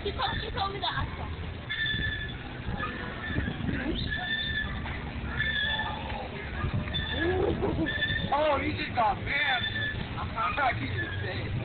She told me to ask her. Oh, you just got mad. I'm not keeping it safe.